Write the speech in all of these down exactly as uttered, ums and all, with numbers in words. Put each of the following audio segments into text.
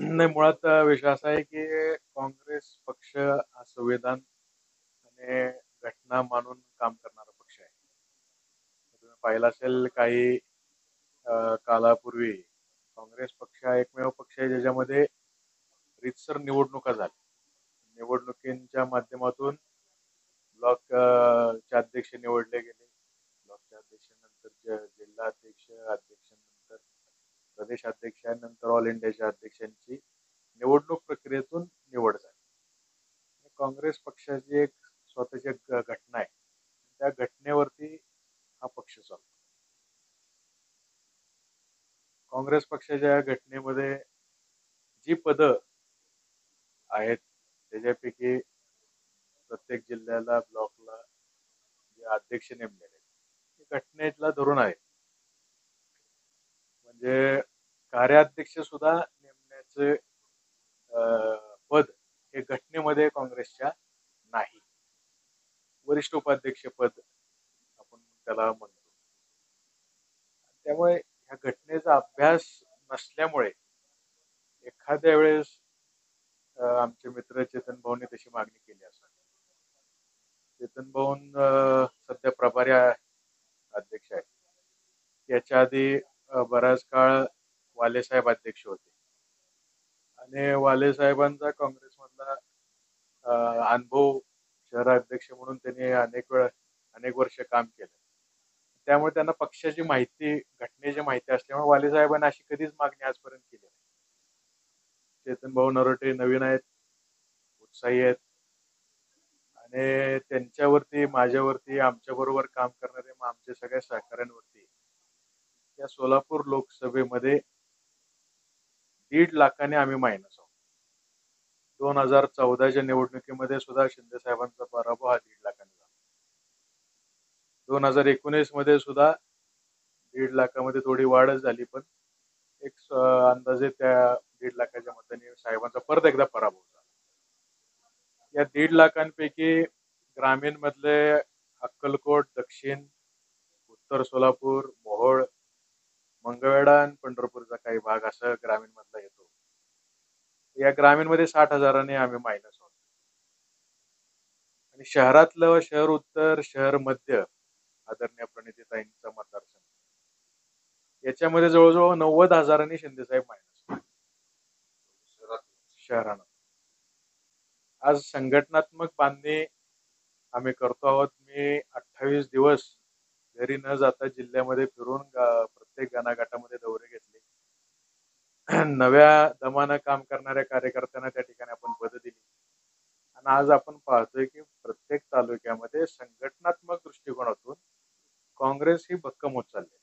नाही, मुळात अ, विषय असा आहे, की काँग्रेस पक्ष हा संविधान आणि घटना मानून काम करणारा पक्ष आहे. तुम्ही पाहिलं असेल काही अ, कालापूर्वी काँग्रेस पक्ष हा एकमेव पक्ष आहे ज्याच्यामध्ये रीतसर निवडणुका झाल्या. निवडणुकींच्या माध्यमातून ब्लॉक अ, चे अध्यक्ष निवडले गेले. ब्लॉकच्या अध्यक्षानंतर ज जिल्हा अध्यक्ष, अध्यक्षानंतर प्रदेशाध्यक्ष आणि नंतर ऑल इंडियाच्या अध्यक्षांची निवडणूक प्रक्रियेतून निवड झाली. काँग्रेस पक्षाची एक स्वतःची एक ग घटना आहे. त्या घटनेवरती हा पक्ष चालतो. काँग्रेस पक्षाच्या या घटनेमध्ये जी पदं आहेत, त्याच्यापैकी प्रत्येक जिल्ह्याला, ब्लॉकला जे अध्यक्ष नेमलेले आहेत, ते घटनेला धरून आहेत. म्हणजे कार्याध्यक्ष सुद्धा नेमण्याचे अ, पद हे घटनेमध्ये काँग्रेसच्या नाही. वरिष्ठ उपाध्यक्ष पद आपण त्याला म्हणतो. त्यामुळे ह्या घटनेचा अभ्यास नसल्यामुळे एखाद्या वेळेस अ, आमचे मित्र चेतन भाऊंनी तशी मागणी केली असेल. चेतन भाऊ अ, सध्या प्रभारी अ, अध्यक्ष आहेत. याच्या आधी अ, बराच काळ वालेसाहेब अध्यक्ष होते. आणि वाले साहेबांचा काँग्रेसमधला अ, अनुभव शहराध्यक्ष म्हणून त्यांनी अनेक वेळा अनेक वर्ष काम केलं. त्यामुळे त्यांना पक्षाची माहिती, घटनेची माहिती असल्यामुळे वाले साहेबांनी अशी कधीच मागणी आजपर्यंत केली नाही. चेतन भाऊ नरोटे नवीन आहेत, उत्साही आहेत आणि त्यांच्यावरती, माझ्यावरती, आमच्याबरोबर काम करणारे मग आमच्या सगळ्या सहकाऱ्यांवरती या सोलापूर लोकसभेमध्ये दीड लाखाने आम्ही मायनस आहोत. दोन हजार चौदाच्या निवडणुकीमध्ये सुद्धा शिंदे साहेबांचा पराभव हा दीड लाखाने झाला. दोन हजार एकोणीस मध्ये सुद्धा दीड लाखामध्ये थोडी वाढच झाली, पण एक स अंदाजे त्या दीड लाखाच्या मतांनी साहेबांचा परत एकदा पराभव झाला. या दीड लाखांपैकी ग्रामीण मधले अक्कलकोट, दक्षिण, उत्तर सोलापूर, मोहोळ, मंगळवेढा आणि पंढरपूरचा काही भाग असा ग्रामीण मधला येतो. या ग्रामीणमध्ये साठ हजारांनी आम्ही मायनस आहोत. आणि शहरातलं शहर उत्तर, शहर मध्य आदरणीय प्रणितीताईंचा मतदारसंघ. याच्यामध्ये जवळ-जवळ नव्वद हजारांनी शिंदेसाहेब मायनस. शहरानं. आज संघटनात्मक बांधणी आम्ही करतो आहोत. मी अठ्ठावीस दिवस घरी न जाता जिल्ह्यामध्ये फिरून अ, प्रत्येक गणागटामध्ये दौरे घेतले. नव्या दमानं काम करणाऱ्या कार्यकर्त्यांना त्या ठिकाणी आपण पदं दिली. आणि आज आपण पाहतोय, की प्रत्येक तालुक्यामध्ये संघटनात्मक दृष्टिकोनातून काँग्रेस ही भक्कम होत चालली आहे.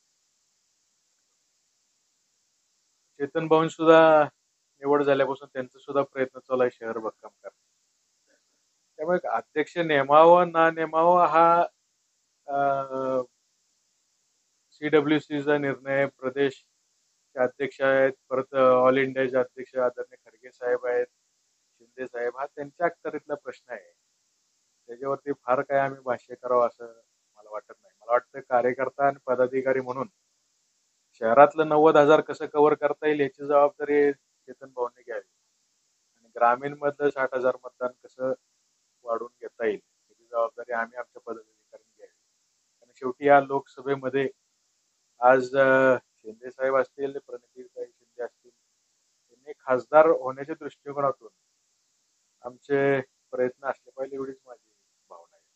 चेतन भाऊंची सुद्धा निवड झाल्यापासून त्यांचा सुद्धा प्रयत्न चालू आहे शहर भक्कम करण्याचा. त्यामुळे अध्यक्ष नेमावं ना नेमावं हा अ, सीडब्ल्यूसीचा निर्णय, प्रदेशचे अध्यक्ष आहेत, परत ऑल इंडियाचे अध्यक्ष आदरणीय खरगे साहेब आहेत, शिंदे साहेब, हा त्यांच्या अखत्यारीतला प्रश्न आहे. त्याच्यावरती फार काही आम्ही भाष्य करावं असं मला वाटत नाही. मला वाटतं कार्यकर्ता आणि पदाधिकारी म्हणून शहरातलं नव्वद हजार कसं कव्हर करता येईल याची जबाबदारी चेतन भाऊंनी घ्यावी. आणि ग्रामीण मधलं साठ हजार मतदान कसं वाढवून घेता येईल याची जबाबदारी आम्ही आमच्या पदाधिकाऱ्यांनी घ्यावी. आणि शेवटी या लोकसभेमध्ये आज अ, शिंदे साहेब असतील, प्रणितीताई शिंदे असतील, त्यांनी खासदार होण्याच्या दृष्टिकोनातून आमचे प्रयत्न असले पाहिजे एवढीच माझी भावना आहे.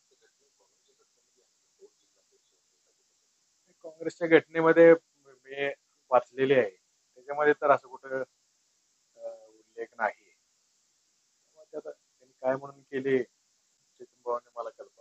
काँग्रेसच्या घटनेमध्ये मी वाचलेले आहे. त्याच्यामध्ये तर असं कुठं अ, उल्लेख नाही. मग ते आता त्यांनी काय म्हणून केले, चेतन भावांनी मला कल्पना